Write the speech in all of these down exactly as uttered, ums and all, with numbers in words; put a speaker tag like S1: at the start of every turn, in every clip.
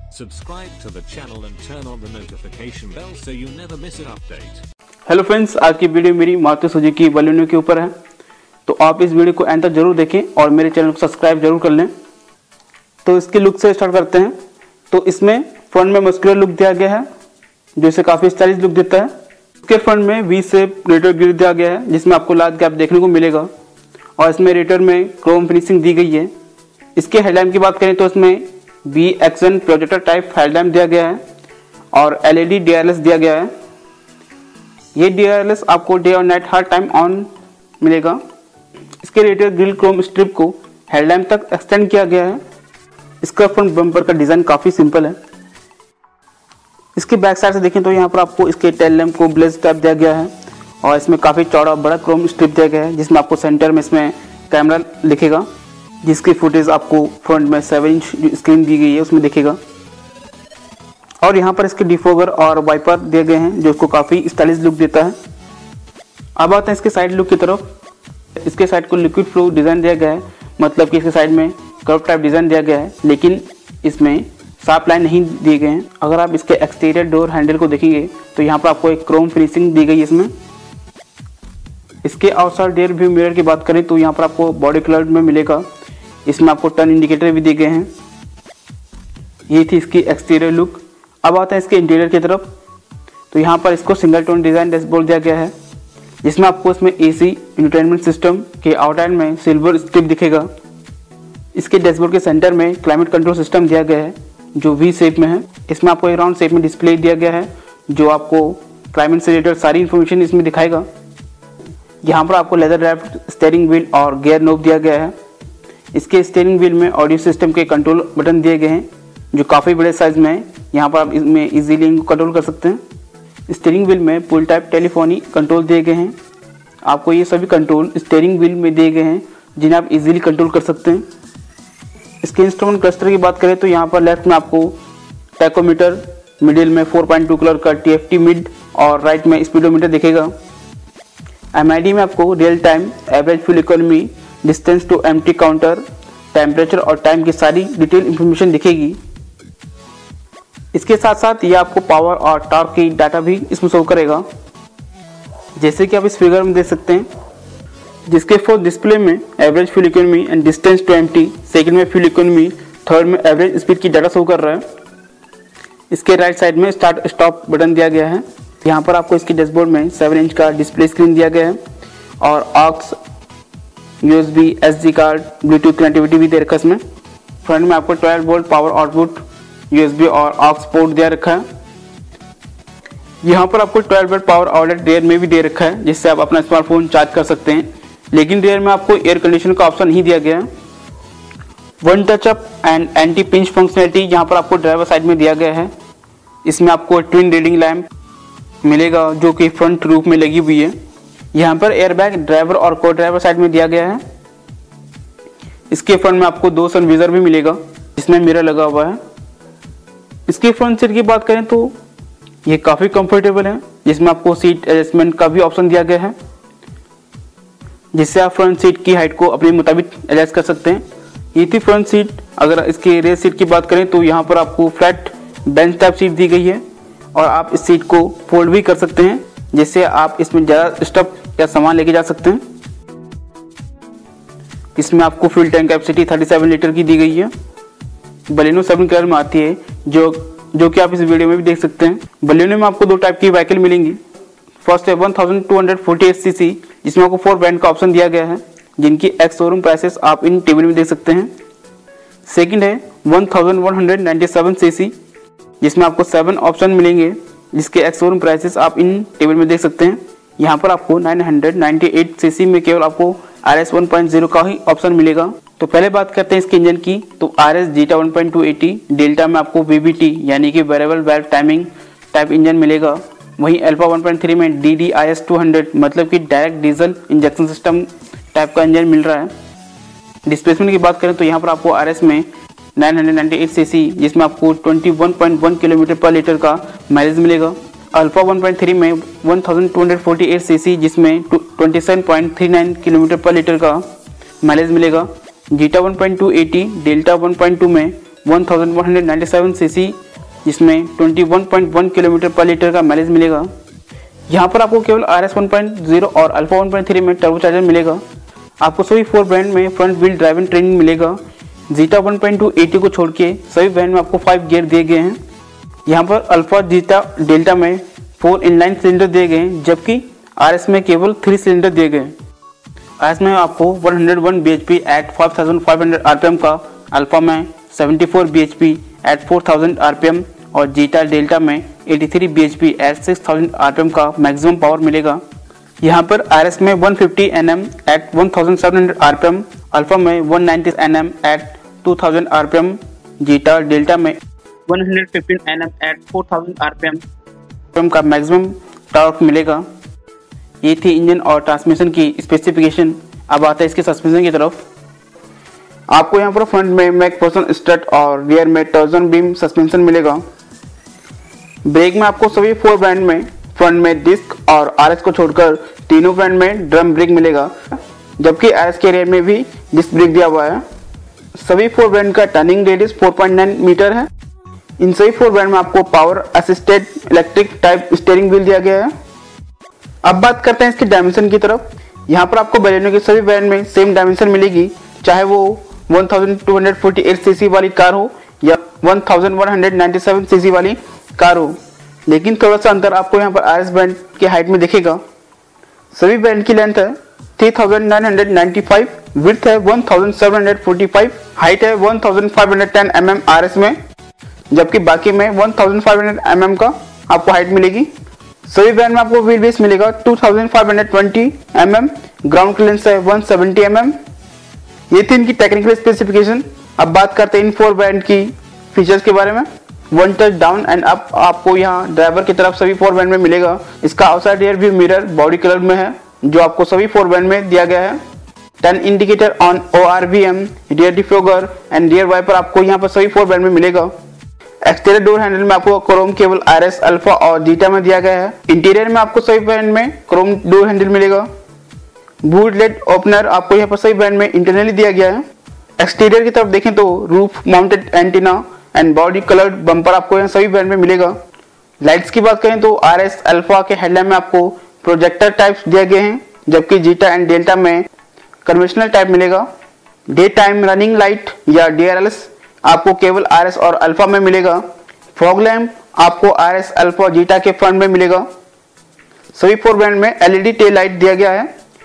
S1: Subscribe to the channel and turn on the notification bell so you never miss an update.
S2: Hello friends, आज की video मेरी Maruti Suzuki Baleno के ऊपर है, तो आप इस वीडियो को एंड तक जरूर देखें और मेरे चैनल को सब्सक्राइब जरूर कर लें। तो इसके लुक से स्टार्ट करते हैं। तो इसमें फ्रंट में मस्कुलर लुक दिया गया है जो इसे काफ़ी स्टाइलिश लुक देता है। इसके फ्रंट में वी शेप रेटर ग्रिल दिया गया है जिसमें आपको लार्ज गैप देखने को मिलेगा और इसमें रेटर में क्रोम फिनिशिंग दी गई है। इसके हेडलैम्प की बात करें तो इसमें bi action projector type headlamp दिया गया है और एलईडी डीआरएलएस दिया गया है। ये डीआरएलएस आपको डे और नाइट हर टाइम ऑन मिलेगा। इसके रेटर ग्रिल क्रोम स्ट्रिप को हेडलैम्प तक एक्सटेंड किया गया है। इसका फ्रंट बम्पर का डिज़ाइन काफ़ी सिंपल है। इसके बैक साइड से देखें तो यहाँ पर आपको इसके टेल लैम्प को ब्लेज टाइप दिया गया है और इसमें काफ़ी चौड़ा बड़ा क्रोम स्ट्रिप दिया गया है जिसमें आपको सेंटर में इसमें कैमरा दिखेगा, जिसकी फुटेज आपको फ्रंट में सेवन इंच स्क्रीन दी गई है उसमें दिखेगा। और यहाँ पर इसके डिफोगर और वाइपर दिए गए हैं जो इसको काफ़ी स्टाइलिश लुक देता है। अब आते हैं इसके साइड लुक की तरफ। इसके साइड को लिक्विड फ्लो डिज़ाइन दिया गया है, मतलब कि इसके साइड में कर्व टाइप डिज़ाइन दिया गया है, लेकिन इसमें शार्प लाइन नहीं दिए गए हैं। अगर आप इसके एक्सटीरियर डोर हैंडल को देखेंगे तो यहाँ पर आपको एक क्रोम फिनिशिंग दी गई है इसमें। इसके आउटसाइड रियर व्यू मिरर की बात करें तो यहाँ पर आपको बॉडी कलर में मिलेगा। इसमें आपको टर्न इंडिकेटर भी दिए गए हैं। ये थी इसकी एक्सटीरियर लुक। अब आता है इसके इंटीरियर की तरफ। तो यहाँ पर इसको सिंगल टोन डिज़ाइन डैशबोर्ड दिया गया है जिसमें आपको इसमें एसी इंटरटेनमेंट सिस्टम के आउटलाइन में सिल्वर स्ट्रिप दिखेगा। इसके डैशबोर्ड के सेंटर में क्लाइमेट कंट्रोल सिस्टम दिया गया है जो वी शेप में है। इसमें आपको एक राउंड शेप में डिस्प्ले दिया गया है जो आपको क्लाइमेट से रिलेटेड सारी इन्फॉर्मेशन इसमें दिखाएगा। यहाँ पर आपको लेदर रैप्ड स्टीयरिंग व्हील और गियर नोब दिया गया है। इसके स्टीयरिंग व्हील में ऑडियो सिस्टम के कंट्रोल बटन दिए गए हैं जो काफ़ी बड़े साइज में है। यहाँ पर आप इसमें इजीली इनको कंट्रोल कर सकते हैं। स्टीयरिंग व्हील में पुल टाइप टेलीफोनी कंट्रोल दिए गए हैं। आपको ये सभी कंट्रोल स्टीयरिंग व्हील में दिए गए हैं जिन्हें आप इजीली कंट्रोल कर सकते हैं। इसके इंस्ट्रूमेंट क्लस्टर की बात करें तो यहाँ पर लेफ्ट में आपको टैकोमीटर, मिडिल में फोर पॉइंट टू कलर का टीएफटी मिड और राइट में स्पीडोमीटर दिखेगा। एमआईडी में आपको real time, average fuel economy, distance to empty counter, temperature और टाइम की सारी डिटेल इंफॉर्मेशन दिखेगी। इसके साथ साथ ये आपको पावर और टॉर्क की डाटा भी इसमें शो करेगा, जैसे कि आप इस फिगर में देख सकते हैं, जिसके फोर्थ डिस्प्ले में average fuel economy and distance to empty, second में फ्यूल इकोनॉमी, थर्ड में एवरेज स्पीड की डाटा शो कर रहा है। इसके राइट साइड में स्टार्ट स्टॉप बटन दिया गया है। यहाँ पर आपको इसके डैशबोर्ड में सेवन इंच का डिस्प्ले स्क्रीन दिया गया है और aux, USB, SD card, Bluetooth connectivity भी दे रखा है इसमें। फ्रंट में आपको twelve volt power output, USB और ऑक्स पोर्ट दिया रखा है। यहाँ पर आपको twelve volt power outlet rear में भी दे रखा है जिससे आप अपना स्मार्टफोन चार्ज कर सकते हैं, लेकिन रियर में आपको एयर कंडीशन का ऑप्शन नहीं दिया गया है। One touch up and anti pinch functionality यहाँ पर आपको ड्राइवर साइड में दिया गया है। इसमें आपको ट्विन रीडिंग लैम्प मिलेगा जो कि फ्रंट रूफ में लगी हुई है। यहाँ पर एयरबैग ड्राइवर और को ड्राइवर साइड में दिया गया है। इसके फ्रंट में आपको दो सन विजर भी मिलेगा जिसमें मिरर लगा हुआ है। इसकी फ्रंट सीट की बात करें तो ये काफ़ी कंफर्टेबल है, जिसमें आपको सीट एडजस्टमेंट का भी ऑप्शन दिया गया है जिससे आप फ्रंट सीट की हाइट को अपने मुताबिक एडजस्ट कर सकते हैं। ये थी फ्रंट सीट। अगर इसकी रेयर सीट की बात करें तो यहाँ पर आपको फ्लैट बेंच टाइप सीट दी गई है और आप इस सीट को फोल्ड भी कर सकते हैं जिससे आप इसमें ज़्यादा स्टफ या सामान लेके जा सकते हैं। इसमें आपको fuel tank capacity thirty seven litre की दी गई है। बलेनो सेवन कलर में आती है जो जो कि आप इस वीडियो में भी देख सकते हैं। बलेनो में आपको दो टाइप की व्हीकल मिलेंगी। फर्स्ट है one thousand two hundred forty eight C C जिसमें आपको फोर ब्रांड का ऑप्शन दिया गया है जिनकी एक्स शोरूम प्राइसेस आप इन टेबल में देख सकते हैं। सेकंड है one thousand one hundred ninety seven C C जिसमें आपको सेवन ऑप्शन मिलेंगे जिसके एक्स शोरूम प्राइसेस आप इन टेबल में देख सकते हैं। यहाँ पर आपको nine hundred ninety eight C C में केवल आपको R S one point zero का ही ऑप्शन मिलेगा। तो पहले बात करते हैं इसके इंजन की। तो R S zeta one point two AT delta में आपको वी बी टी यानी कि variable valve timing type engine मिलेगा। वहीं अल्फा वन पॉइंट थ्री में D D I S two hundred मतलब कि direct diesel injection system type का इंजन मिल रहा है। डिस्प्लेसमेंट की बात करें तो यहाँ पर आपको आर एस में nine hundred ninety eight C C जिसमें आपको twenty one point one kilometre per litre का माइलेज मिलेगा। अल्फा वन पॉइंट थ्री में one thousand two hundred forty eight C C जिसमें twenty seven point three nine kilometre per litre का mileage मिलेगा। Zeta one point two AT delta one point two में one thousand one hundred ninety seven CC जिसमें twenty one point one kilometre per litre का mileage मिलेगा। यहाँ पर आपको केवल are S one point zero और अल्फा वन पॉइंट थ्री में टर्बोचार्जर मिलेगा। आपको सभी फोर ब्रांड में फ्रंट व्हील ड्राइविंग ट्रेनिंग मिलेगा। Zeta one point two AT को छोड़ के सभी ब्रांड में आपको फाइव गियर दिए गए हैं। यहाँ पर अल्फा, जीटा, डेल्टा में फोर इनलाइन सिलेंडर दिए गए हैं, जबकि आर एस में केवल थ्री सिलेंडर दिए गए हैं। आर एस में आपको one hundred one B H P at five thousand five hundred R P M का, अल्फा में seventy four B H P at four thousand R P M और जीटा डेल्टा में eighty three B H P at six thousand R P M का maximum power मिलेगा। यहाँ पर R S में one fifty N M at one thousand seven hundred R P M, alpha में one ninety N M at two thousand R P M, Zeta delta में one hundred fifteen N M at four thousand R P M का maximum torque मिलेगा। ये थी engine और transmission की specification. अब आता है इसके सस्पेंशन की तरफ। आपको यहाँ पर फ्रंट में मैकफर्सन स्ट्रट और रियर में टर्जन बीम सस्पेंशन मिलेगा। ब्रेक में आपको सभी फोर ब्रांड में फ्रंट में डिस्क और आर एस को छोड़कर तीनों ब्रांड में ड्रम ब्रेक मिलेगा, जबकि आर एस के रियर में भी डिस्क ब्रेक दिया हुआ है। सभी फोर ब्रांड का turning radius four point nine metre है। इन सभी फोर ब्रांड में आपको power assisted electric type steering wheel दिया गया है। अब बात करते हैं इसकी डायमेंशन की तरफ। यहाँ पर आपको बलेनो के सभी ब्रांड में सेम डायमेंशन मिलेगी, चाहे वो one thousand two hundred forty eight CC वाली कार हो या one thousand one hundred ninety seven CC वाली कार हो, लेकिन थोड़ा सा अंतर आपको यहाँ पर आर एस ब्रांड की हाइट में दिखेगा। सभी ब्रांड की लेंथ है three thousand nine hundred ninety five, width है one thousand seven hundred forty five, height है one thousand five hundred ten M M R S में, जबकि बाकी में one thousand five hundred M M का आपको हाइट मिलेगी। सभी ब्रांड में आपको व्हील बेस मिलेगा two thousand five hundred twenty M M, ground clearance है वन सेवेंटी एम एम। ये थी इनकी टेक्निकल स्पेसिफिकेशन। अब बात करते हैं इन फोर ब्रांड की फीचर्स के बारे में। One touch down and up आपको यहाँ ड्राइवर की तरफ सभी फोर ब्रांड में मिलेगा। इसका outside rear view mirror body colour में है, जो आपको सभी फोर ब्रांड में दिया गया है। Turn indicator on O R V M, rear defogger and rear wiper आपको यहाँ पर सभी फोर ब्रांड में मिलेगा। एक्सटीरियर डोर हैंडल में आपको क्रोम केवल आर एस, अल्फा और जीटा में दिया गया है। इंटीरियर में आपको सभी ब्रांड में क्रोम डोर हैंडल मिलेगा। बूट लेट ओपनर आपको यहाँ पर सभी ब्रांड में इंटरनली दिया गया है। एक्सटीरियर की तरफ देखें तो roof mounted antenna and body coloured bumper आपको यहाँ सभी ब्रांड में मिलेगा। लाइट्स की बात करें तो आर एस, अल्फा के हेडलैम्प में आपको प्रोजेक्टर टाइप्स दिए गए हैं, जबकि जीटा एंड डेल्टा में कन्वेंशनल टाइप मिलेगा। डे टाइम रनिंग लाइट या डी आर एल एस आपको केवल आर एस और अल्फा में मिलेगा। फॉग लैम्प आपको आर एस, अल्फा, जीटा के फ्रंट में मिलेगा। सभी फोर ब्रांड में L E D tail light दिया गया है।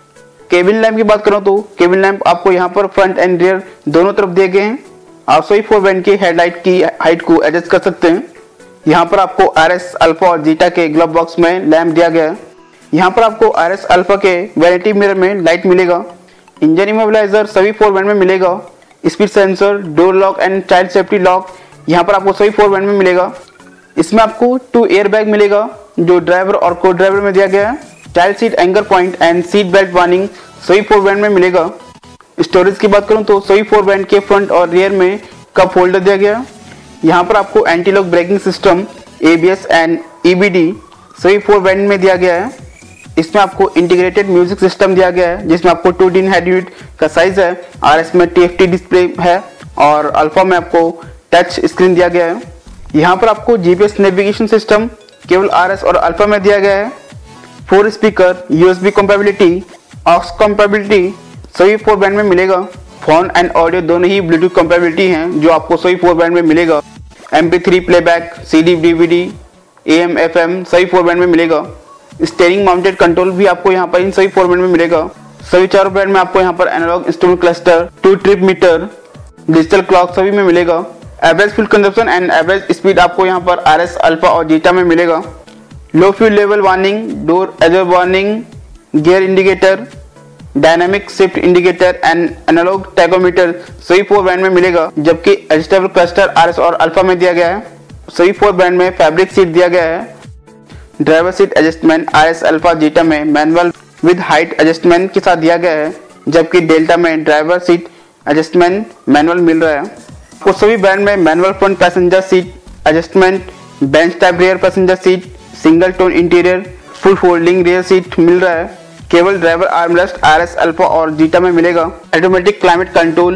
S2: केबिन लैम्प की बात करूं तो केबिन लैम्प आपको यहां पर फ्रंट एंड रियर दोनों तरफ दिए गए हैं। आप सभी फोर ब्रांड की हेडलाइट की हाइट को एडजस्ट कर सकते हैं। यहां पर आपको आर एस, अल्फा और जीटा के ग्लव बॉक्स में लैम्प दिया गया है। यहां पर आपको आर एस, अल्फा के वैनिटी मिरर में लाइट मिलेगा। इंजन इमोबिलाइजर सभी फोर ब्रांड में मिलेगा। Speed sensor, door lock and child safety lock यहाँ पर आपको सभी फोर ब्रांड में मिलेगा। इसमें आपको टू एयर बैग मिलेगा, जो ड्राइवर और को ड्राइवर में दिया गया है। Child seat anchor point and seat belt warning सभी फोर ब्रांड में मिलेगा। स्टोरेज की बात करूं तो सभी फोर ब्रांड के फ्रंट और रियर में कप होल्डर दिया गया है। यहाँ पर आपको anti lock braking system, A B S and E B D सभी फोर ब्रांड में दिया गया है। इसमें आपको इंटीग्रेटेड म्यूजिक सिस्टम दिया गया है, जिसमें आपको टू डी हेड यूनिट का साइज है। आर एस में टी एफ टी डिस्प्ले है और अल्फा में आपको टच स्क्रीन दिया गया है। यहाँ पर आपको G P S navigation system केवल आर एस और अल्फा में दिया गया है। Four speaker, U S B compatibility, aux compatibility सभी फोर ब्रांड में मिलेगा। फोन एंड ऑडियो दोनों ही ब्लूटूथ कंपेबिलिटी हैं, जो आपको सभी फोर ब्रांड में मिलेगा। M P three playback, C D, D V D, A M, F M सभी फोर ब्रांड में मिलेगा। स्टीयरिंग माउंटेड कंट्रोल भी आपको यहाँ पर इन सभी फोर ब्रांड में मिलेगा। सभी चारों ब्रांड में आपको यहाँ पर analogue instrument cluster, two trip meter, digital clock सभी में मिलेगा। Average fuel consumption and average speed आपको यहाँ पर आर एस, अल्फा और जीटा में मिलेगा। Low fuel level warning, door ajar warning, gear indicator, dynamic shift indicator and analogue tachometer सभी फोर ब्रांड में मिलेगा, जबकि एडजस्टेबल क्लस्टर आर एस और अल्फा में दिया गया है। सभी फोर ब्रांड में फैब्रिक सीट दिया गया है। Driver seat adjustment R S, Alpha, Zeta में मैनुअल विद हाइट एडजस्टमेंट के साथ दिया गया है, जबकि डेल्टा में ड्राइवर सीट एडजस्टमेंट मैनुअल मिल रहा है। आपको सभी ब्रांड में manual front passenger seat adjustment, bench type rear passenger seat, single tone interior, full folding rear seat मिल रहा है। केवल driver armrest R S, Alpha और जीटा में मिलेगा। ऑटोमेटिक क्लाइमेट कंट्रोल,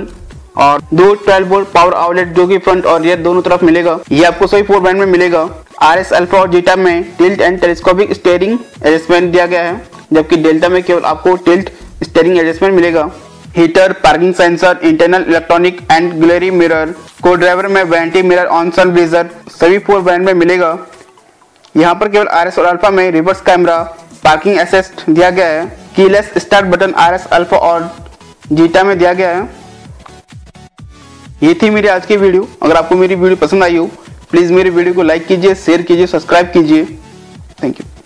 S2: और दो ट्वेल्व वोल्ट पावर आउटलेट जो कि फ्रंट और रियर दोनों तरफ मिलेगा। ये आपको सभी फोर बैंड में मिलेगा। आर एस अल्फा और जीटा में tilt and telescopic steering adjustment दिया गया है, जबकि डेल्टा में केवल आपको टिल्ट स्टीयरिंग एडजस्टमेंट मिलेगा। Heater, parking sensor, internal electronic and glare mirror, co driver में vanity mirror on sun blazer सभी फोर बैंड में मिलेगा। यहाँ पर केवल आर एस और अल्फा में रिवर्स कैमरा, पार्किंग असिस्ट दिया गया है। Keyless start button R S Alpha और जीटा में दिया गया है। ये थी मेरी आज की वीडियो। अगर आपको मेरी वीडियो पसंद आई हो प्लीज़ मेरी वीडियो को लाइक कीजिए, शेयर कीजिए, सब्सक्राइब कीजिए। Thank you.